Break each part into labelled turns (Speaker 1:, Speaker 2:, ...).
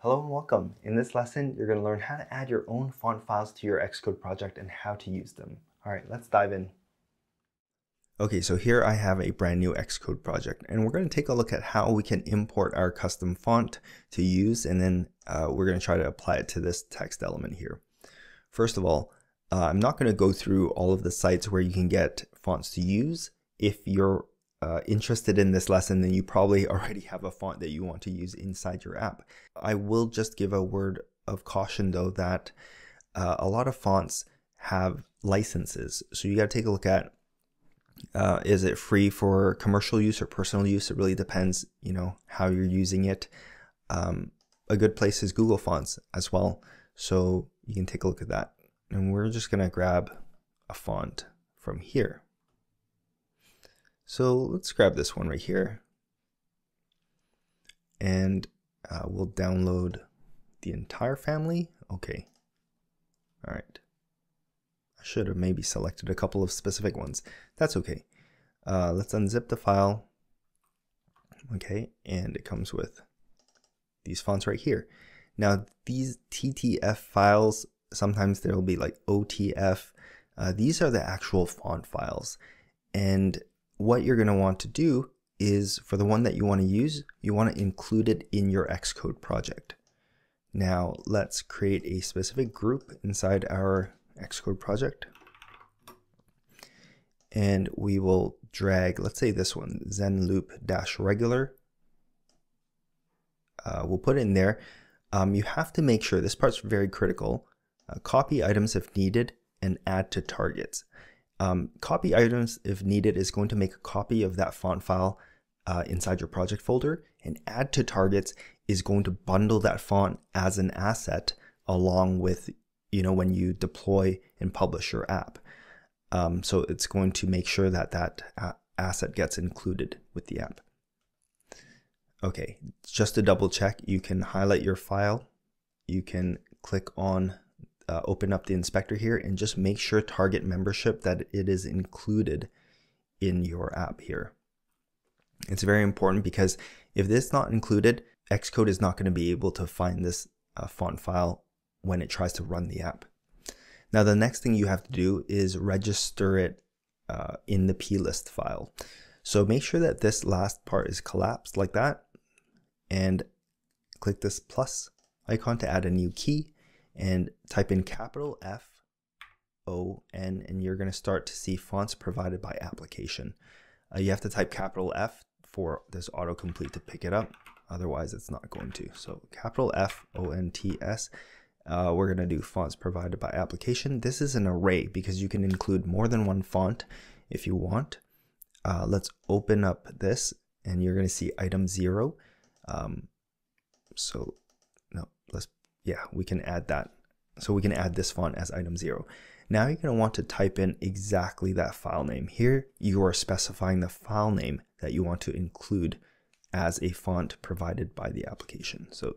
Speaker 1: Hello and welcome. In this lesson, you're going to learn how to add your own font files to your Xcode project and how to use them. All right, let's dive in. Okay, so here I have a brand new Xcode project, and we're going to take a look at how we can import our custom font to use, and then we're going to try to apply it to this text element here. First of all, I'm not going to go through all of the sites where you can get fonts to use. If you're interested in this lesson, then you probably already have a font that you want to use inside your app. I will just give a word of caution though that a lot of fonts have licenses. So you got to take a look at is it free for commercial use or personal use? It really depends, how you're using it. A good place is Google Fonts as well. So you can take a look at that. And we're just going to grab a font from here. So let's grab this one right here, and we'll download the entire family. Okay. All right. I should have maybe selected a couple of specific ones. That's okay. Let's unzip the file. Okay. And it comes with these fonts right here. Now these TTF files, sometimes there will be like OTF. These are the actual font files. And what you're going to want to do is, for the one that you want to use, you want to include it in your Xcode project. Now let's create a specific group inside our Xcode project. And we will drag, let's say this one, zenloop-regular. We'll put it in there. You have to make sure, this part's very critical, copy items if needed and add to targets. Copy items if needed is going to make a copy of that font file inside your project folder, and add to targets is going to bundle that font as an asset along with, when you deploy and publish your app. So it's going to make sure that that asset gets included with the app. Okay, just to double check, you can highlight your file. You can click on open up the inspector here and just make sure target membership that it is included in your app here. It's very important because if this is not included, Xcode is not going to be able to find this font file when it tries to run the app. Now the next thing you have to do is register it in the plist file. So make sure that this last part is collapsed like that, and click this plus icon to add a new key. And type in capital F-O-N, and you're going to start to see fonts provided by application. You have to type capital F for this autocomplete to pick it up. Otherwise, it's not going to. So capital F-O-N-T-S. We're going to do fonts provided by application. This is an array because you can include more than one font if you want. Let's open up this, and you're going to see item 0. We can add that. So we can add this font as item 0. Now you're going to want to type in exactly that file name. Here you are specifying the file name that you want to include as a font provided by the application. So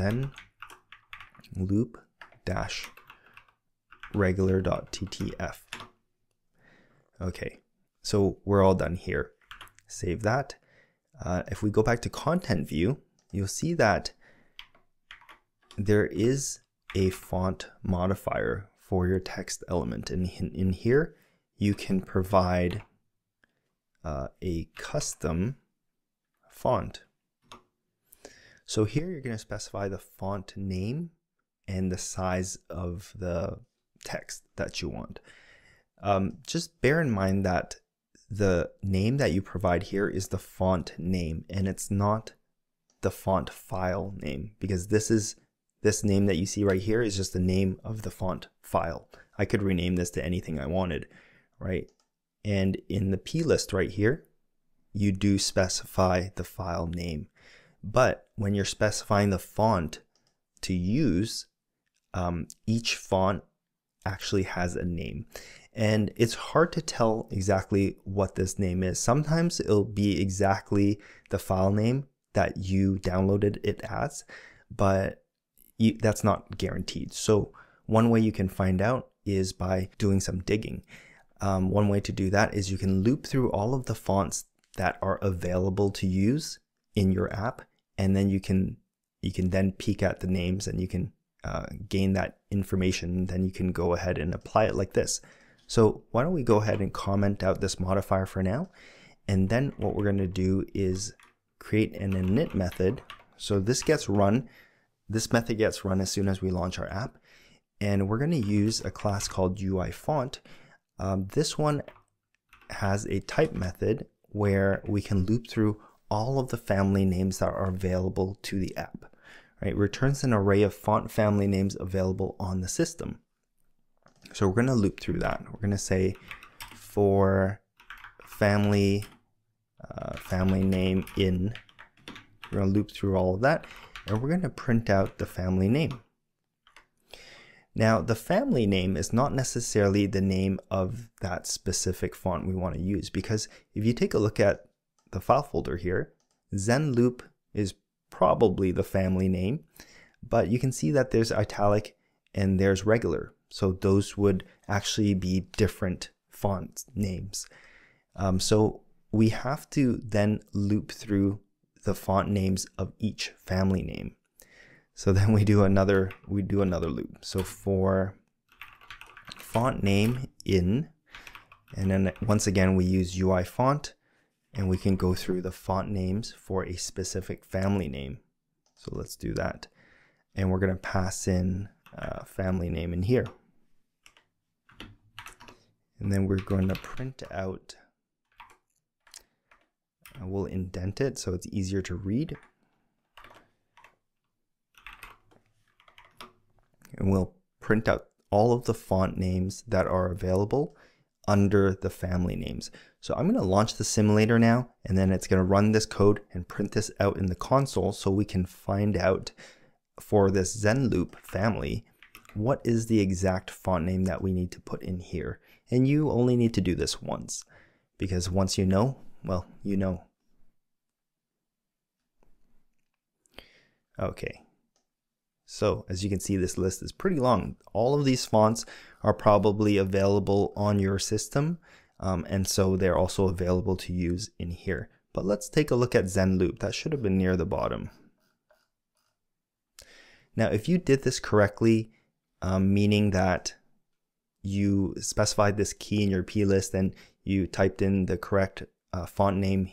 Speaker 1: zenloop-regular.ttf. Okay, so we're all done here. Save that. If we go back to content view, you'll see that there is a font modifier for your text element, and in here you can provide a custom font. So here you're going to specify the font name and the size of the text that you want. Just bear in mind that the name that you provide here is the font name, and it's not the font file name, because this name that you see right here is just the name of the font file. I could rename this to anything I wanted, right? And in the plist right here, you do specify the file name. But when you're specifying the font to use, each font actually has a name. And it's hard to tell exactly what this name is. Sometimes it'll be exactly the file name that you downloaded it as, but that's not guaranteed. So one way you can find out is by doing some digging. One way to do that is you can loop through all of the fonts that are available to use in your app, and then you can you can then peek at the names and you can gain that information. Then you can go ahead and apply it like this. So why don't we go ahead and comment out this modifier for now. And then what we're going to do is create an init method. So this gets run. This method gets run as soon as we launch our app. And we're going to use a class called UI font. This one has a type method where we can loop through all of the family names that are available to the app. Right? It returns an array of font family names available on the system. So we're going to loop through that. We're going to say for family name in. We're going to loop through all of that, and we're going to print out the family name. Now, the family name is not necessarily the name of that specific font we want to use, because if you take a look at the file folder here, Zenloop is probably the family name, but you can see that there's italic and there's regular. So those would actually be different font names. So we have to then loop through the font names of each family name. So then we do another loop. So for font name in, and then once again we use UI font, and we can go through the font names for a specific family name. So let's do that. And we're going to pass in family name in here. And then we're going to print out, we'll indent it so it's easier to read. And we'll print out all of the font names that are available under the family names. So I'm going to launch the simulator now, and then it's going to run this code and print this out in the console so we can find out for this Zenloop family, what is the exact font name that we need to put in here. And you only need to do this once, because once you know, well, you know. Okay. So as you can see, this list is pretty long. All of these fonts are probably available on your system, and so they're also available to use in here. But let's take a look at Zenloop. That should have been near the bottom. Now, if you did this correctly, meaning that you specified this key in your plist and you typed in the correct file name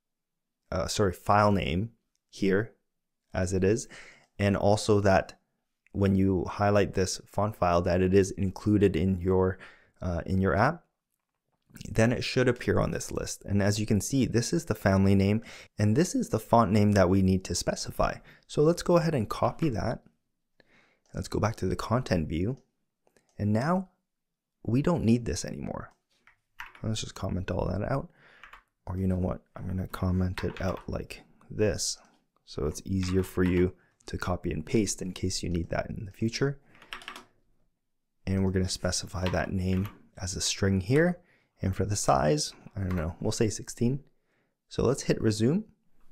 Speaker 1: here as it is, and also that when you highlight this font file that it is included in your app, then it should appear on this list. And as you can see, this is the family name, and this is the font name that we need to specify. So let's go ahead and copy that. Let's go back to the content view, and now we don't need this anymore. Let's just comment all that out. Or you know what? I'm going to comment it out like this, so it's easier for you to copy and paste in case you need that in the future. And we're going to specify that name as a string here. And for the size, I don't know, we'll say 16. So let's hit resume.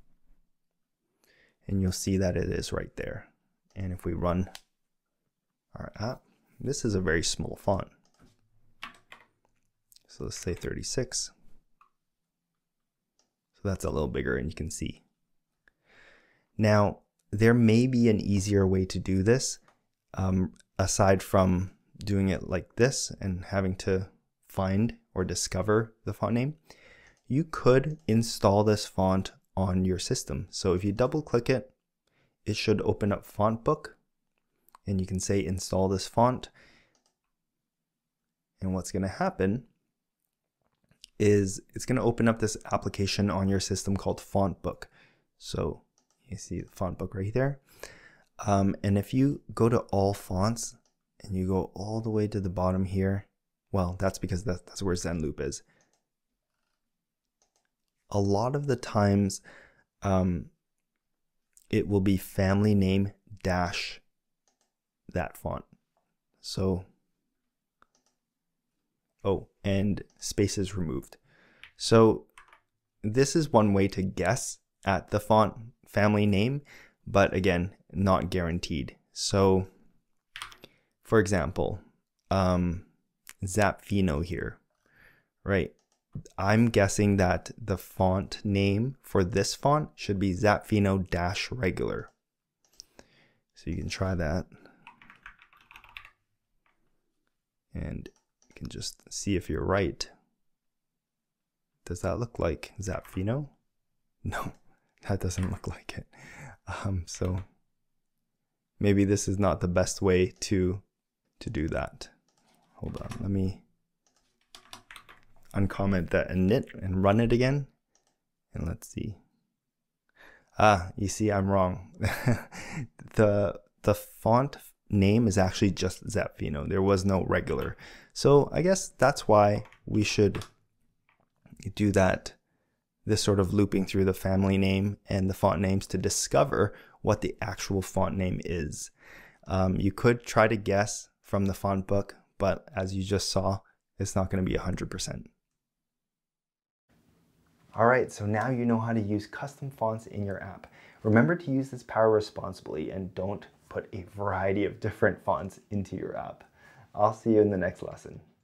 Speaker 1: And you'll see that it is right there. And if we run our app, this is a very small font. So let's say 36. So that's a little bigger, and you can see. Now, there may be an easier way to do this, aside from doing it like this and having to find or discover the font name. You could install this font on your system. So if you double click it, it should open up Font Book, and you can say install this font. And what's going to happen is it's going to open up this application on your system called Font Book. So you see the font book right there. And if you go to all fonts and you go all the way to the bottom here, well, that's because that's where Zenloop is. A lot of the times it will be family name dash that font. So, oh, and spaces removed. So this is one way to guess at the font family name, but again, not guaranteed. So for example, Zapfino here, right? I'm guessing that the font name for this font should be Zapfino-regular. So you can try that. And you can just see if you're right. Does that look like Zapfino? No, that doesn't look like it. So maybe this is not the best way to do that. Hold on, let me uncomment that init and run it again. And let's see. You see, I'm wrong. the font name is actually just Zapfino. There was no regular. So I guess that's why we should do that, this sort of looping through the family name and the font names to discover what the actual font name is. You could try to guess from the font book, but as you just saw, it's not going to be 100%. All right, so now you know how to use custom fonts in your app. Remember to use this power responsibly and don't put a variety of different fonts into your app. I'll see you in the next lesson.